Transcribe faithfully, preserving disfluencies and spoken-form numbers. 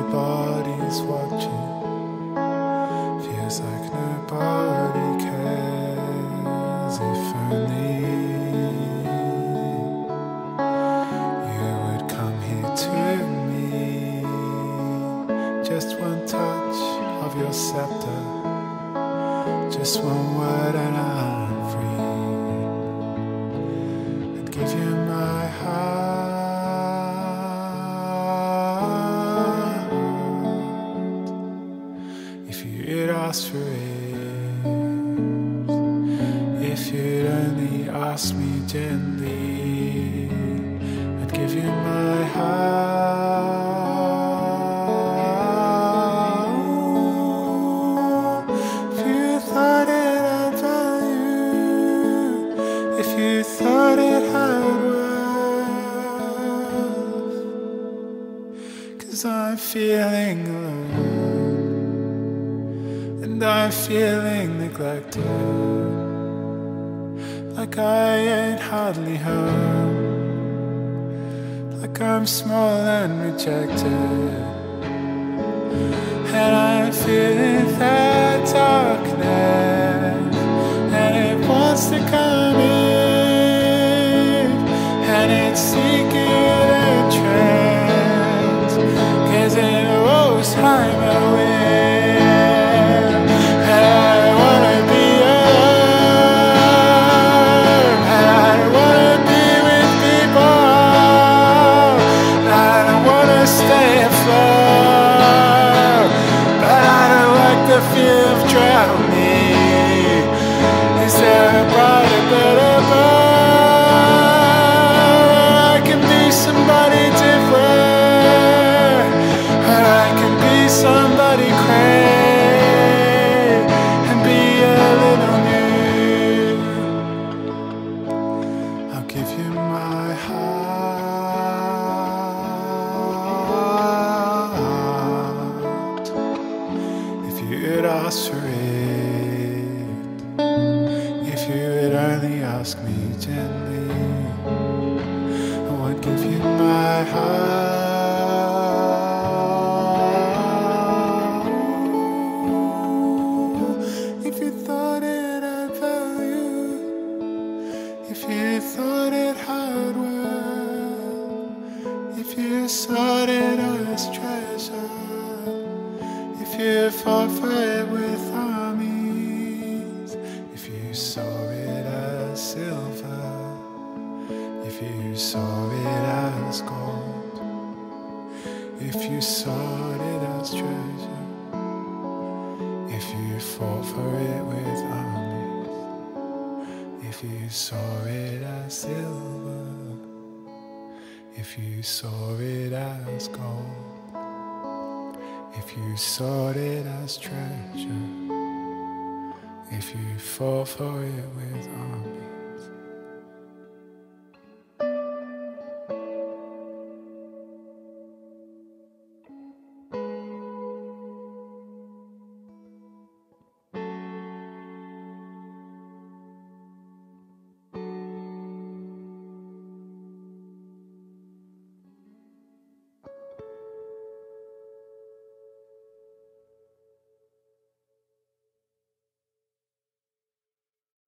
nobody's watching. Feels like nobody cares. If only you would come here to me. Just one touch of your scepter, just one word and I'm free. I'd give you my heart if you'd ask for it. If you'd only ask me gently, I'd give you my heart. If you thought it had value, if you thought it had worth, 'cause I'm feeling alone and I'm feeling neglected, like I ain't hardly home, like I'm small and rejected. And I'm feeling that darkness, and it wants to come in, and it's seeking entrance, 'cause it knows I'm aware. And I wanna be alone, and I wanna be with people, and I wanna stay afloat, but I don't like the fear of drowning. Is there a brighter, better boat? I can be somebody different, or I can be somebody great and be a little new. I'll give you my heart if you'd ask for it. If you'd only ask me gently, I would give you my heart. If you thought it had value, if you thought it had worth, if you saw it as treasure, if you fought for it with armies, if you saw it as silver, if you saw it as gold, if you saw it as treasure, if you fought for it with armies, if you saw it as silver, if you saw it as gold, if you saw it as treasure, if you fought for it with armies,